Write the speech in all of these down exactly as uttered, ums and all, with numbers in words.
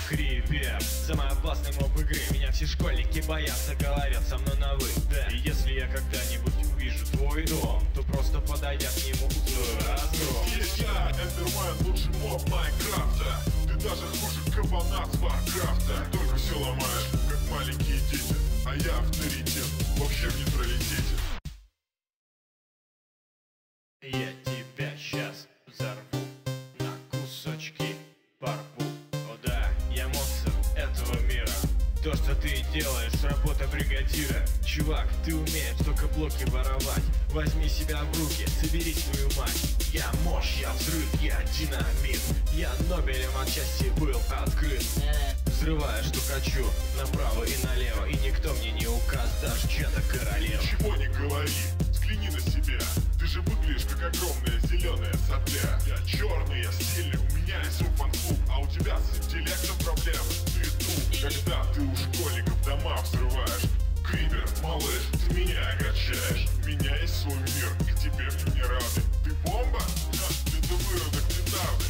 Крипер, самый опасный моб игры. Меня все школьники боятся, говорят со мной на вы, да. И если я когда-нибудь увижу твой дом, то просто подойдя к нему устрою разгром. Есть я, Эндермен, лучший моб Майнкрафта. Ты даже хуже кабана с Варкрафта. Только все ломаешь, как маленькие дети. А я авторитет, вообще в нейтралитете. Я тебя сейчас взорву на кусочки, порву. О да, я монстр этого мира. То, что ты делаешь, работа бригадира. Чувак, ты умеешь только блоки воровать. Возьми себя в руки, собери свою мать. Я мощь, я взрыв, я динамит. Я Нобелем отчасти был открыт. Взрываю, что хочу, направо и налево. И никто мне не указ, даже чья-то королева. Ничего не говори, взгляни на себя. Ты же выглядишь как огромная зеленая сопля. Я черный, я стильный, у меня есть фан-клуб. А у тебя с интеллектом проблемы. Ты тут, когда ты у школьников дома взрываешь. Крипер, малыш, ты меня огорчаешь. У меня есть свой мир, и тебе в нем не рады. Ты бомба? Ха, ты выродок петарды.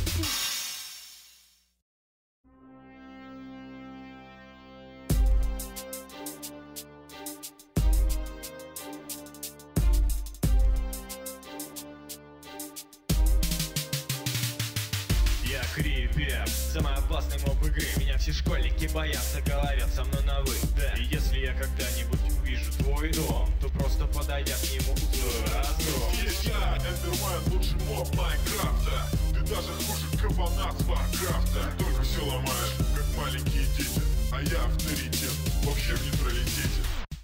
Я Крипер, самый опасный моб игры. Меня все школьники боятся, говорят со мной на вы, да. И если я когда-нибудь увижу твой дом, то просто подойдя к нему устрою разгром. Есть я, Эндермен, лучший моб Майнкрафта. Ты даже хуже кабана с Варкрафта. Только все ломаешь, как маленькие дети. А я авторитет, вообще в нейтралитете.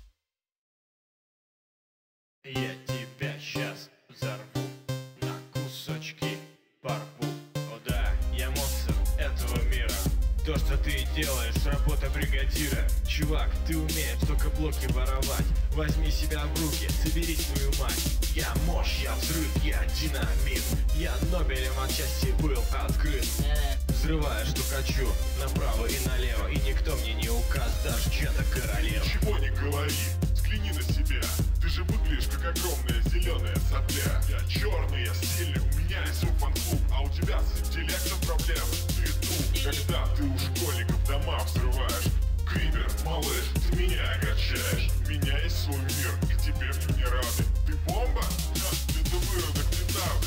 Я тебя сейчас взорву на кусочки, порву. О да, я монстр этого мира. То, что ты делаешь, работа бригадира. Чувак, ты умеешь только блоки воровать. Возьми себя в руки, собери свою мать. Я мощь, я взрыв, я динамит. Я Нобелем отчасти был открыт. Взрываю, что хочу, направо и налево. И никто мне не указ, даже чья-то королева. Ничего не говори, взгляни на себя. Ты же выглядишь как огромная зеленая сопля. Я черный, я стильный, у меня есть фан-клуб. А у тебя с интеллектом проблемы. Ты тут, когда ты у школьников дома взрываешь. Крипер, малыш, ты меня огорчаешь. У меня есть свой мир, и тебе в нем не рады. Ты бомба? Ха, ты выродок петарды.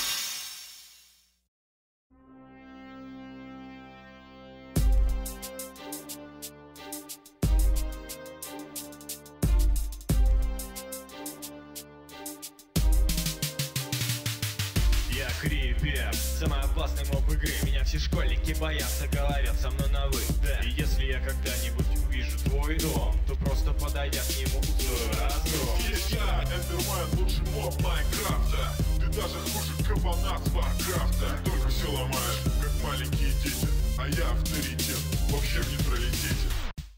Я Крипер, самый опасный моб игры. Меня все школьники боятся, говорят со мной на вы, да. И если я когда-нибудь увижу твой дом, то просто подойдя к нему устрою разгром. Есть я, Эндермен, лучший моб Майнкрафта. Ты даже хуже кабана с Варкрафта. Только все ломаешь, как маленькие дети. А я авторитет, вообще в нейтралитете.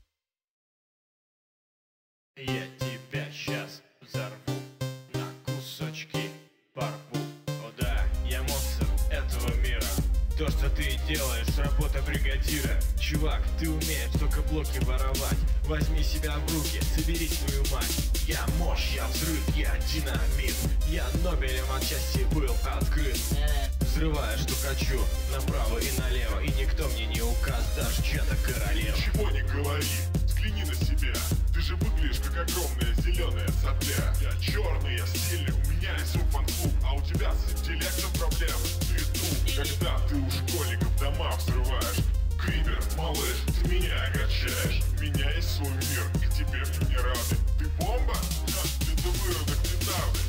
Я тебя сейчас взорву на кусочки, порву. О да, я монстр этого мира. То, что ты делаешь, работа бригадира. Чувак, ты умеешь только блоки воровать. Возьми себя в руки, собери свою мать. Я мощь, я взрыв, я динамит. Я Нобелем отчасти был открыт. Взрываю, что хочу, направо и налево. И никто мне не указ, даже чья-то королева. Ничего не говори, взгляни на себя. Ты же выглядишь как огромная зеленая сопля. Я черный, я стильный, у меня есть фан-клуб. А у тебя с интеллектом проблемы. Ты тут, когда ты у школьников дома взрываешь. Крипер, малыш, ты меня огорчаешь. У меня есть свой мир, и тебе в нем не рады. Ты бомба? Ха, ты выродок петарды.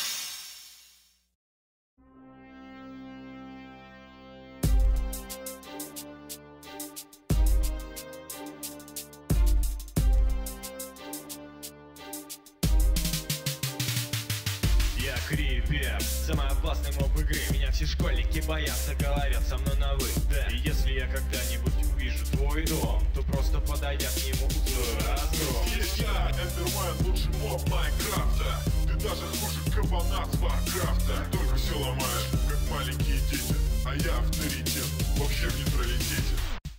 Я Крипер, самый опасный моб игры. Меня все школьники боятся, говорят со мной на вы, да. И если я когда-нибудь увижу твой дом, то просто подойдя к нему устрою разгром. Есть я, Эндермен, лучший моб Майнкрафта. Ты даже хуже кабана с Варкрафта. Только все ломаешь, как маленькие дети. А я авторитет, вообще в нейтралитете.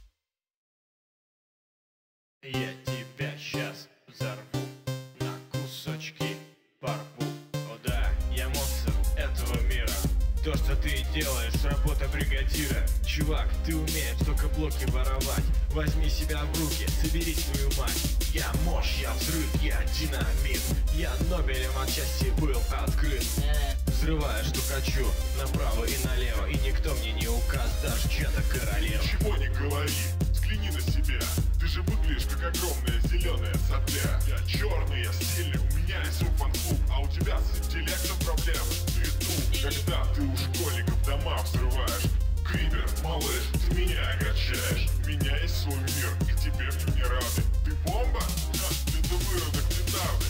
Я тебя сейчас взорву на кусочки, порву. О да, я монстр этого мира. То, что ты делаешь, работа бригадира. Чувак, ты умеешь только блоки воровать. Возьми себя в руки, соберись, твою мать. Я мощь, я взрыв, я динамит. Я Нобелем отчасти был открыт. Взрываю, что хочу, направо и налево. И никто мне не указ, даже чья-то королева. Ничего не говори, взгляни на себя. Ты же выглядишь как огромная зеленая сопля. Я черный, я стильный, у меня есть фан-клуб. А у тебя с интеллектом проблемы. Ты тут, когда ты у школьников дома взрываешь. Крипер, малыш, ты меня огорчаешь. У меня есть свой мир, и тебе в нем не рады. Ты бомба? Ха, это выродок петарды.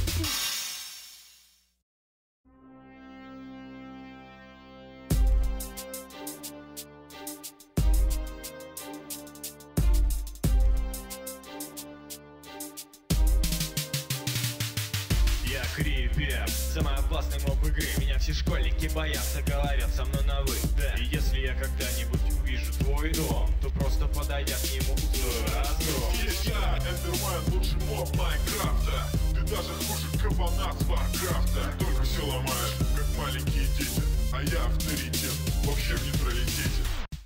Я Крипер, самый опасный моб игры. Меня все школьники боятся, говорят со мной на вы. Да, и если я когда-нибудь увижу твой дом, то просто подойдя к нему устрою разгром. Есть я, Эндермен, лучший моб Майнкрафта. Ты даже хуже кабана с Варкрафта. Только все ломаешь, как маленькие дети. А я авторитет, вообще в нейтралитете.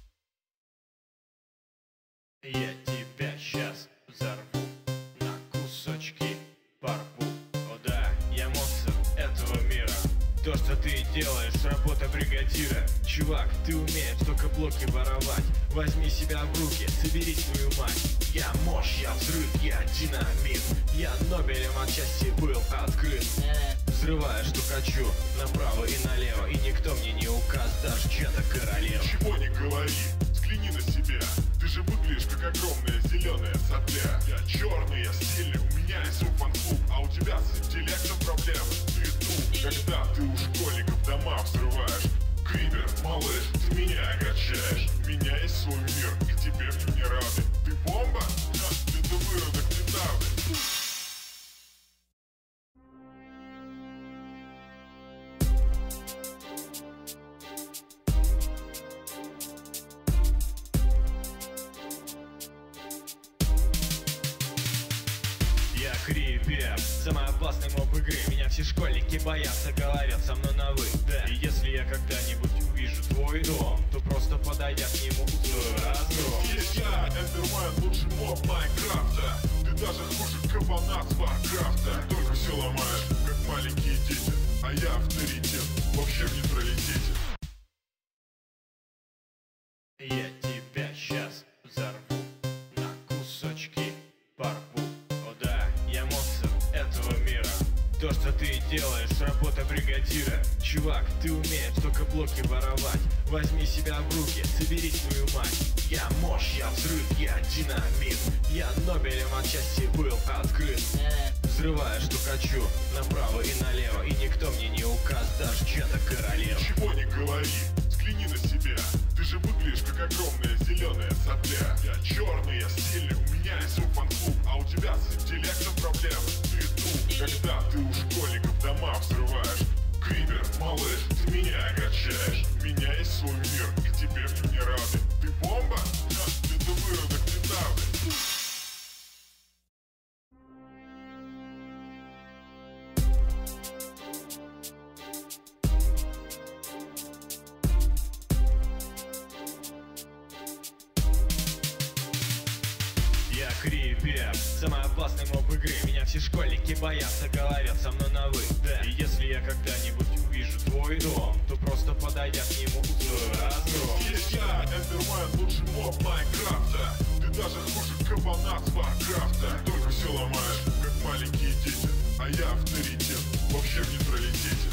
Я тебя сейчас взорву, на кусочки порву. О да, я монстр этого мира. То, что ты делаешь, работа бригадира. Чувак, ты умеешь только блоки воровать. Возьми себя в руки, соберись, твою мать. Я мощь, я взрыв, я динамит. Я Нобелем отчасти был открыт. Взрываю, что хочу, направо и налево. И никто мне не указ, даже чья-то королева. Ничего не говори, взгляни на себя. Ты же выглядишь как огромная зеленая сопля. Я черный, я стильный, у меня есть фан-клуб. А у тебя с интеллектом проблемы. Ты тут, когда ты у школьников дома взрываешь. Крипер, малыш, ты меня огорчаешь. У меня есть свой мир, и тебе в нем не рады. Ты бомба? Ха, это выродок петарды. Я Крипер, самый опасный моб игры. Меня все школьники боятся, говорят со мной на вы. Да, и если я когда-нибудь увижу твой дом, то просто подойдя к нему устрою разгром. Есть я, Эндермен, лучший моб Майнкрафта. Ты даже хуже кабана с Варкрафта. Только все ломаешь, как маленькие дети. А я авторитет, вообще в нейтралитете. Я тебя сейчас взорву, на кусочки порву. О да, я монстр этого мира. То, что ты делаешь, работа бригадира. Чувак, ты умеешь только блоки воровать. Возьми себя в руки, соберись, твою мать. Я мощь, я взрыв, я динамит. Я Нобелем отчасти был открыт. Взрываю, что хочу, направо и налево. И никто мне не указ, даже чья-то королева. Ничего не говори, взгляни на себя. Ты же выглядишь как огромная зеленая сопля. Я черный, я стильный, у меня есть фан-клуб. А у тебя с интеллектом проблемы. Ты тут, когда ты у школьников дома взрываешь. Крипер, малыш, ты меня огорчаешь. У меня есть свой мир, и тебе в нем не рады. Ты бомба? Ха, это выродок петарды. Я Крипер, самый опасный моб игры. Меня все школьники боятся, говорят со мной на вы. Да, и если я когда-нибудь увижу твой дом, то просто подойдя к нему устрою разгром. Есть я, Эндермен, лучший моб Майнкрафта. Ты даже хуже кабана с Варкрафта. Только все ломаешь, как маленькие дети. А я авторитет, вообще в нейтралитете.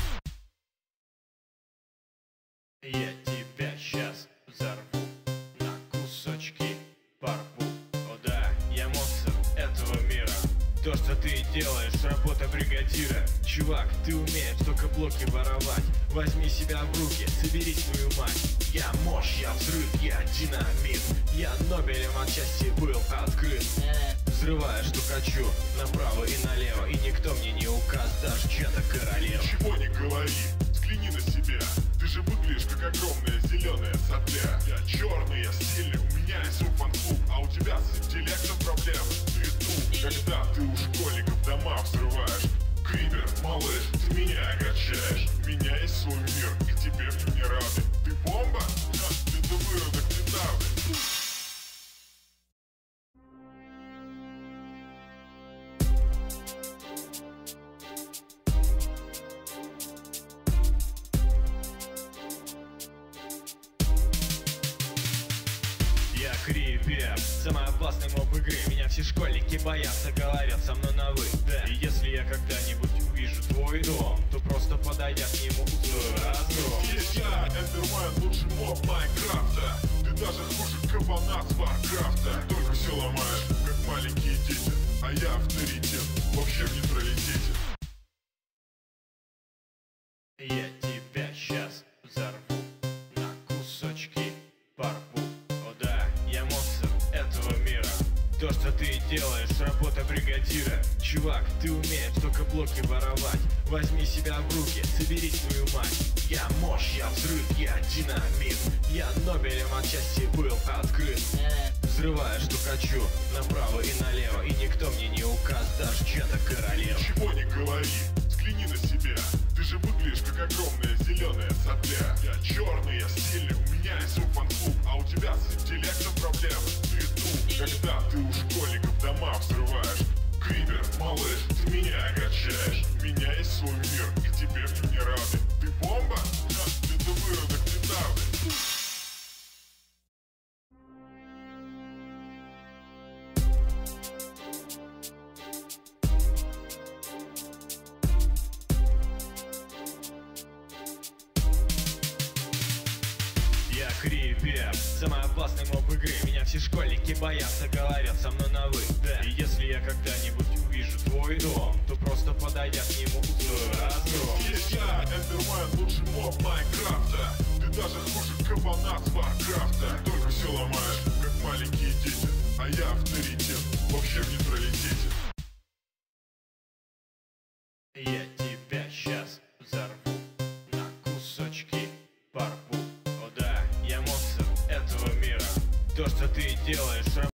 Я тебя сейчас взорву, на кусочки порву. О да, я монстр этого мира. То, что ты делаешь, работа бригадира. Чувак, ты умеешь только блоки воровать. Возьми себя в руки, соберись, твою мать. Я мощь, я взрыв, я динамит. Я Нобелем отчасти был открыт. Взрываю, что хочу, направо и налево. И никто мне не указ, даже чья-то королева. Ничего не говори, взгляни на себя. Ты же выглядишь как огромная зеленая сопля. Я черный, я стильный, у меня есть фан-клуб. А у тебя с интеллектом проблемы. Ты тут, когда ты у школьников дома взрываешь. Крипер, малыш, ты меня огорчаешь. У меня есть свой мир, и тебе в нем не рады. Ты все школьники боятся, говорят со мной на вы, да. И если я когда-нибудь увижу твой дом, то просто подойдя к нему устрою разгром. Есть я, Эндермен, лучший моб Майнкрафта. Ты даже хуже кабана с Варкрафта. Только все ломаешь, как маленькие дети, а я авторитет, вообще в нейтралитете. Я тебя сейчас взорву, на кусочки порву. О да, я монстр этого мира. То, что ты делаешь, работа бригадира. Чувак, ты умеешь только блоки воровать. Возьми себя в руки, собери свою мать. Я мощь, я взрыв, я динамит. Я Нобелем отчасти был открыт. Взрывая штукачу направо и налево, и никто мне не указ, даже чья-то королева. Ничего не говори, взгляни на себя. Ты же выглядишь как огромная зеленая сопля. Я черный, я стильный, у меня есть фан-клуб, а у тебя с интеллектом проблем. Ты тут, когда ты у школьников дома взрываешь. Крипер, малыш, ты меня огорчаешь. У меня есть свой мир, и тебе в нем не рады. Ты бомба? Ха, это выродок петарды. Я Крипер, самый опасный моб игры. Меня все школьники боятся, говорят со мной на вы, да. И если я когда-нибудь увижу твой дом, то просто подойдя к нему устрою разгром. Есть я, Эндермен, лучший моб Майнкрафта. Ты даже хуже кабана с Варкрафта. Только все ломаешь, как маленькие дети, а я авторитет, вообще в нейтралитете. Я тебя сейчас взорву, на кусочки порву. О да, я монстр этого мира. То, что ты делаешь,